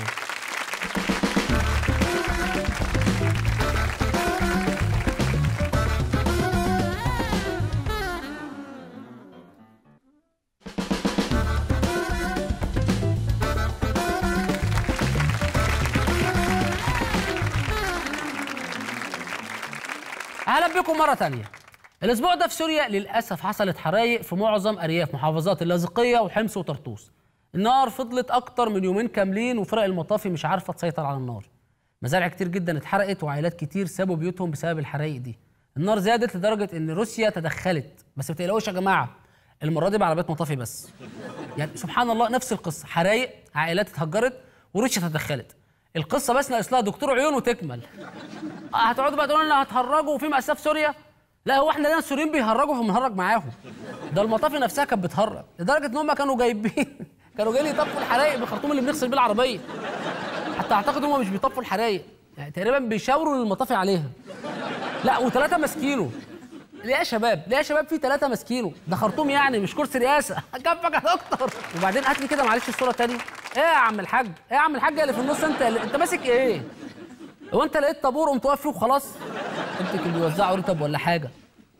أهلا بكم مرة تانية. الأسبوع ده في سوريا للأسف حصلت حرايق في معظم أرياف محافظات اللاذقية وحمص وطرطوس. النار فضلت أكتر من يومين كاملين وفرق المطافي مش عارفة تسيطر على النار. مزارع كتير جدا اتحرقت وعائلات كتير سابوا بيوتهم بسبب الحرايق دي. النار زادت لدرجة إن روسيا تدخلت، بس ما تقلقوش يا جماعة، المرة دي بعربيات مطافي بس. يعني سبحان الله نفس القصة، حرايق، عائلات اتهجرت وروسيا تدخلت. القصه بس ناقص لها دكتور عيون وتكمل. هتقعدوا بقى تقولوا لنا هتهرجوا وفي مأساة في سوريا؟ لا، هو احنا لنا السوريين بيهرجوا فبنهرج معاهم. ده المطافي نفسها كانت بتهرج لدرجه ان هم كانوا جايين يطفوا الحرايق بالخرطوم اللي بنغسل بيه العربيه. حتى اعتقد هم مش بيطفوا الحرايق، يعني تقريبا بيشاوروا للمطافي عليها. لا، وثلاثه ماسكينه. ليه يا شباب؟ ليه يا شباب في ثلاثه ماسكينه؟ ده خرطوم يعني مش كرسي رئاسه. كفك يا دكتور. وبعدين هات لي كده معلش الصوره تاني. ايه يا عم الحاج؟ ايه يا عم الحاج اللي في النص؟ انت ماسك ايه؟ هو انت لقيت طابور قمت واقف فيه وخلاص؟ انت كنت بيوزعوا رتب ولا حاجه؟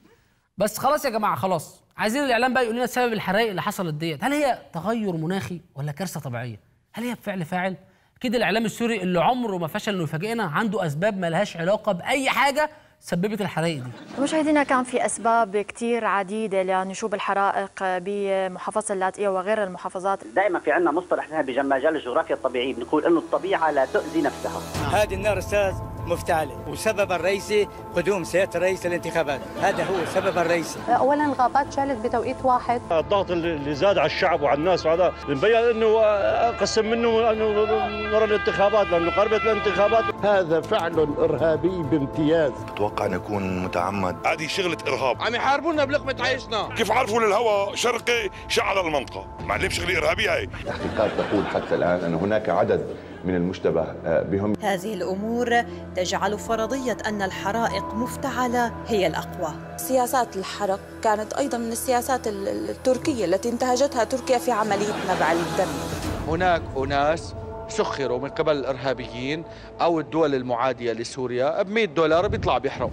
بس خلاص يا جماعه، خلاص عايزين الاعلام بقى يقول لنا سبب الحرائق اللي حصلت ديت، هل هي تغير مناخي ولا كارثه طبيعيه؟ هل هي بفعل فاعل؟ كده الاعلام السوري اللي عمره ما فشل انه يفاجئنا عنده اسباب ما لهاش علاقه باي حاجه سببت الحرائق دي.
مشاهدينا، كان في اسباب كثير عديده لنشوب الحرائق بمحافظه اللاذقيه وغير المحافظات.
دائما في عندنا مصطلح نحن بمجال الجغرافيا الطبيعيه بنقول انه الطبيعه لا تؤذي نفسها.
هذه النار استاذ مفتعله، وسبب الرئيسي قدوم سياده الرئيس للانتخابات، هذا هو السبب الرئيسي.
اولا الغابات شالت بتوقيت واحد.
الضغط اللي زاد على الشعب وعلى الناس، وهذا مبين انه قسم منه انه نرى الانتخابات لانه قربت الانتخابات.
هذا فعل ارهابي بامتياز.
اتوقع يكون متعمد.
هذه شغله ارهاب،
عم يحاربونا بلقمه عيشنا.
كيف عرفوا للهواء شرقي شعل المنطقه؟ معلم شغله ارهابيه هي.
التحقيقات تقول حتى الان ان هناك عدد من المشتبه بهم.
هذه الامور تجعل فرضيه ان الحرائق مفتعله هي الاقوى.
سياسات الحرق كانت ايضا من السياسات التركيه التي انتهجتها تركيا في عمليه نبع الدم.
هناك اناس سخروا من قبل الارهابيين او الدول المعاديه لسوريا ب 100 دولار بيطلع بيحرقوا.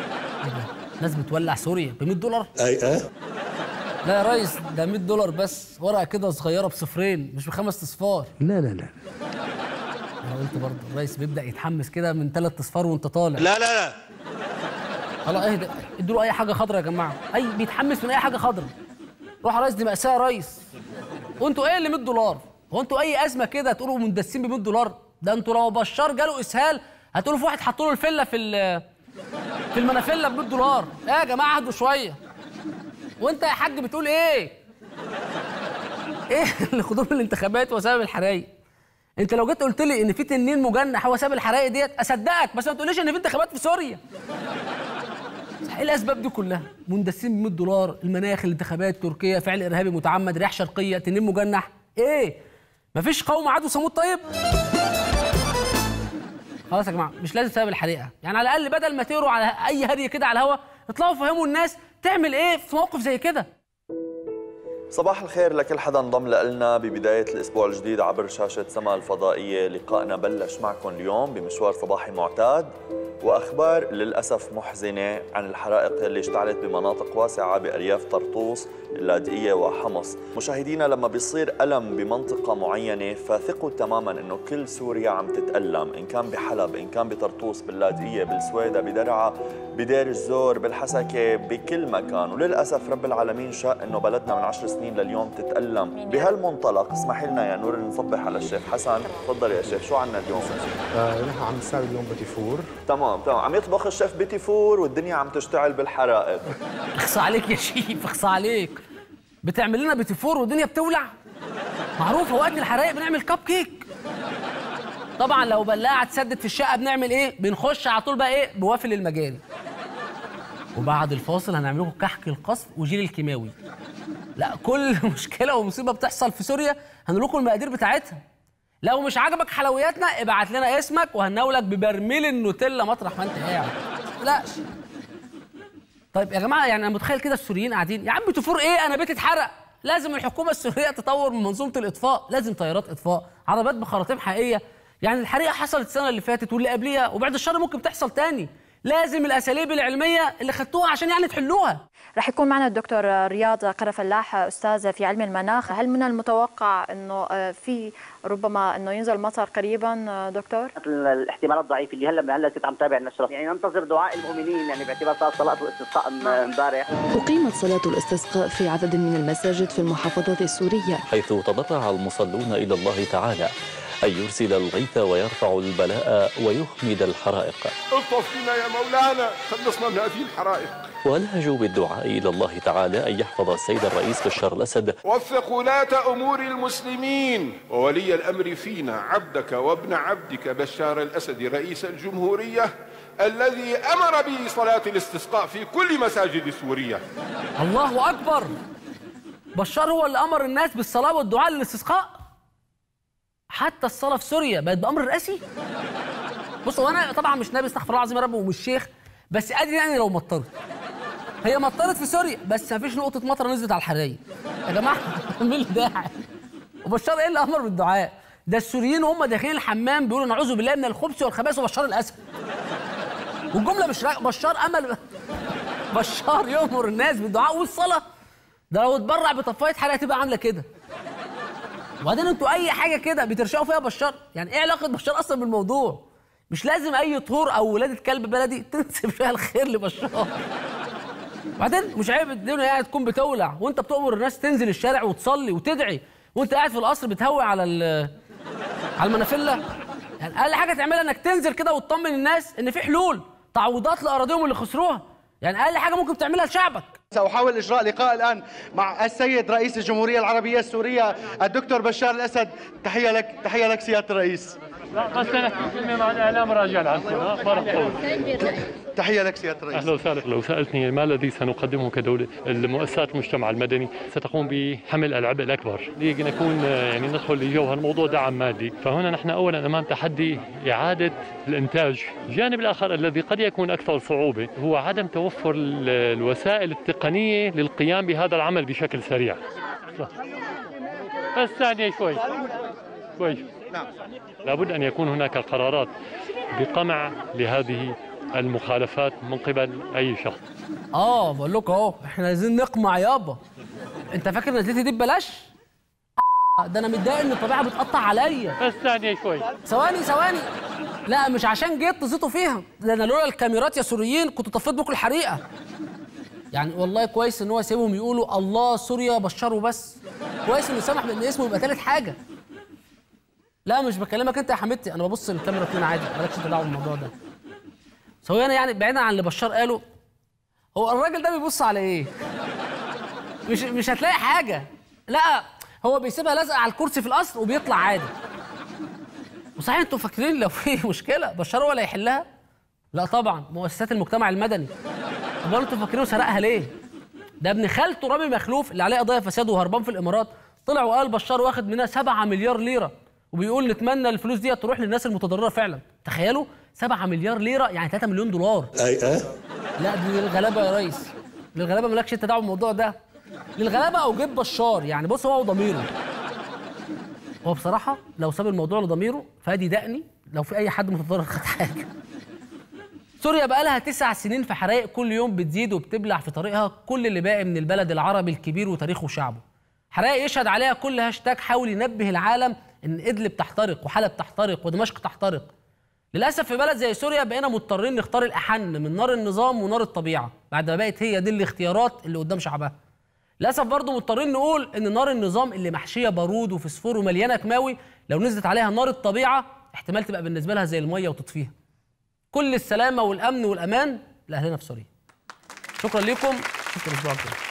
ناس بتولع سوريا ب 100 دولار؟
اي
لا يا ريس، ده 100 دولار بس، ورقه كده صغيره بصفرين مش بخمس اصفار.
لا
انا قلت برضه الريس بيبدا يتحمس كده من 3 اصفار وانت طالع.
لا
خلاص اهدى، ادوا له اي حاجه خضراء يا جماعه، اي بيتحمس من اي حاجه خضراء. روح يا ريس، دي مأساة يا ريس. وانتوا ايه اللي 100 دولار؟ هو انتوا اي ازمه كده تقولوا مندسين ب 100 دولار؟ ده انتوا لو بشار جاله اسهال هتقولوا في واحد حطوا له الفله في المنافله ب 100 دولار. ايه يا جماعه اهدوا شويه. وانت يا حاج بتقول ايه؟ ايه اللي خدوه من الانتخابات وسبب الحرايق؟ انت لو جيت قلت لي ان في تنين مجنح هو سبب الحرايق ديت اصدقك، بس ما تقوليش ان في انتخابات في سوريا. ايه الاسباب دي كلها؟ مندسين ب 100 دولار، المناخ، الانتخابات، تركيا، فعل ارهابي متعمد، رياح شرقيه، تنين مجنح. ايه؟ مفيش قوم عاد وثمود؟ طيب خلاص يا جماعه، مش لازم سبب الحريقه، يعني على الاقل بدل ما تقروا على اي هري كده على الهوا اطلعوا فهموا الناس تعمل ايه في موقف زي كده.
صباح الخير لكل حدا انضم لنا ببداية الأسبوع الجديد عبر شاشة سما الفضائية. لقائنا بلش معكم اليوم بمشوار صباحي معتاد وأخبار للأسف محزنة عن الحرائق اللي اشتعلت بمناطق واسعة بأرياف طرطوس، اللاذقية وحمص. مشاهدينا، لما بيصير ألم بمنطقة معينة فثقوا تماما أنه كل سوريا عم تتألم، إن كان بحلب، إن كان بطرطوس، باللاذقية، بالسويدة، بدرعا، بدير الزور، بالحسكة، بكل مكان. وللأسف رب العالمين شاء أنه بلدنا من 10 سنين لليوم تتألم. بهالمنطلق اسمحي لنا يا نور نصبح على الشيخ حسن. تفضل يا شيف، شو عنا اليوم؟
نحن عم نساوي اليوم بيتي فور.
تمام، عم يطبخ الشيف بيتي فور والدنيا عم تشتعل بالحرائق.
اخصى عليك يا شيف، اخصى عليك. بتعمل لنا بيتي فور والدنيا بتولع؟ معروفه وقت الحرائق بنعمل كب كيك. طبعا لو بلاعه تسدد في الشقه بنعمل ايه؟ بنخش على طول بقى ايه؟ بوافل المجاري. وبعد الفاصل هنعمل لكم كحك القصف وجيل الكيماوي. لا، كل مشكله ومصيبه بتحصل في سوريا هنقول لكم المقادير بتاعتها. لو مش عجبك حلوياتنا ابعت لنا اسمك وهنناولك ببرميل النوتيلا مطرح ما انت قاعد. لا. طيب يا جماعه، يعني انا متخيل كده السوريين قاعدين، يا عم بيتي فور ايه؟ انا بيتي اتحرق. لازم الحكومه السوريه تطور من منظومه الاطفاء، لازم طيارات اطفاء، عربات بخراطيم حقيقيه. يعني الحريقه حصلت السنه اللي فاتت واللي قبليها وبعد الشر ممكن تحصل تاني. لازم الاساليب العلميه اللي خدتوها عشان يعني تحلوها.
رح يكون معنا الدكتور رياض قرفلاح، استاذ في علم المناخ. هل من المتوقع انه في ربما انه ينزل مطر قريبا دكتور؟
الاحتمالات ضعيفه اللي هلا كنت عم تابع النشره، يعني ننتظر دعاء المؤمنين، يعني باعتبار صلاه الاستسقاء امبارح.
أقيمت صلاة الاستسقاء في عدد من المساجد في المحافظات السورية، حيث تضرع المصلون إلى الله تعالى أن يرسل الغيث ويرفع البلاء ويخمد الحرائق.
الطف بنا يا مولانا، خلصنا من هذه الحرائق.
ولهجوا بالدعاء إلى الله تعالى أن يحفظ السيد الرئيس بشار الأسد.
وفق ولاة أمور المسلمين وولي الأمر فينا عبدك وابن عبدك بشار الأسد رئيس الجمهورية الذي أمر بصلاة الاستسقاء في كل مساجد سوريا.
الله أكبر! بشار هو اللي أمر الناس بالصلاة والدعاء للاستسقاء؟ حتى الصلاة في سوريا بقت بأمر رئاسي؟ بصوا، أنا طبعا مش نبي، استغفر الله العظيم يا رب، ومش شيخ، بس أدري يعني لو مطرت. هي مطرت في سوريا بس ما فيش نقطة مطر نزلت على الحرايق. يا جماعة مين الداعي؟ وبشار إيه اللي أمر بالدعاء؟ ده السوريين وهم داخلين الحمام بيقولوا نعوذ بالله من الخبث والخبائث وبشار الأسد. والجملة مش بشار أمل بشار يأمر الناس بالدعاء والصلاة. ده لو اتبرع بطفاية حريقة تبقى عاملة كده. وبعدين انتوا اي حاجه كده بترشقوا فيها بشار، يعني ايه علاقه بشار اصلا بالموضوع؟ مش لازم اي طهور او ولاده كلب بلدي تنسب فيها الخير لبشار. وبعدين مش عيب الدنيا يعني تكون بتولع وانت بتأمر الناس تنزل الشارع وتصلي وتدعي وانت قاعد في القصر بتهوي على المنافله؟ يعني اقل حاجه تعملها انك تنزل كده وتطمن الناس ان في حلول، تعويضات لاراضيهم اللي خسروها. يعني اقل حاجه ممكن تعملها لشعبك.
سأحاول إجراء لقاء الآن مع السيد رئيس الجمهورية العربية السورية الدكتور بشار الأسد. تحية لك، تحية لك سيادة الرئيس.
بس أنا كلمة مع الإعلام راجع عنكم. بارك.
تحية لك سيادة الرئيس.
أهلا وسهلا. لو سألتني ما الذي سنقدمه كدولة، المؤسسات المجتمع المدني ستقوم بحمل العبء الأكبر لنكون يعني ندخل لجوهر الموضوع دعم مادي. فهنا نحن أولا أمام تحدي إعادة الإنتاج. الجانب الآخر الذي قد يكون أكثر صعوبة هو عدم توفر الوسائل التقنية للقيام بهذا العمل بشكل سريع. بس ثانية شوي. لابد أن يكون هناك قرارات بقمع لهذه المخالفات من قبل أي شخص.
بقول لكم اهو احنا عايزين نقمع يابا. انت فاكر نزلتي دي ببلاش؟ ده انا متضايق ان الطبيعه بتقطع عليا.
بس ثانيه شوي.
ثواني. لا مش عشان جيت تزيطوا فيها، ده انا لولا الكاميرات يا سوريين كنت طفيت بكم الحريقه. يعني والله كويس ان هو سايبهم يقولوا الله سوريا بشار وبس. كويس انه سمح بان اسمه يبقى ثالث حاجه. لا مش بكلمك انت يا حمدتي، انا ببص للكاميرا اتنين عادي، مالكش دعوه بالموضوع ده. سوينا يعني بعيدا عن اللي بشار قاله، هو الراجل ده بيبص على ايه؟ مش هتلاقي حاجه. لا هو بيسيبها لازقه على الكرسي في القصر وبيطلع عادي. وصحيح انتوا فاكرين لو في مشكله بشار هو اللي هيحلها؟ لا طبعا، مؤسسات المجتمع المدني. طب انتوا فاكرينه سرقها ليه؟ ده ابن خالته رامي مخلوف اللي عليه قضايا فساد وهربان في الامارات، طلع وقال بشار واخد منها 7 مليار ليره، وبيقول نتمنى الفلوس دي تروح للناس المتضرره فعلا. تخيلوا 7 مليار ليره يعني 3 مليون دولار. لا دي للغلابه يا ريس، للغلابه مالكش انت دعوه بالموضوع ده. للغلابه او جيب بشار، يعني بص هو وضميره. هو بصراحه لو ساب الموضوع لضميره فادي دقني لو في اي حد متضرر خد حاجه. سوريا بقى لها 9 سنين في حرائق كل يوم بتزيد وبتبلع في طريقها كل اللي باقي من البلد العربي الكبير وتاريخه وشعبه. حرائق يشهد عليها كل هاشتاج حاول ينبه العالم ان ادلب تحترق وحلب تحترق ودمشق تحترق. للاسف في بلد زي سوريا بقينا مضطرين نختار الاحن من نار النظام ونار الطبيعه بعد ما بقت هي دي الاختيارات اللي قدام شعبها. للاسف برضه مضطرين نقول ان نار النظام اللي محشيه بارود وفسفور ومليانه كيماوي لو نزلت عليها نار الطبيعه احتمال تبقى بالنسبه لها زي الميه وتطفيها. كل السلامه والامن والامان لاهلنا في سوريا. شكرا لكم، شكرا الاسبوع الجاي.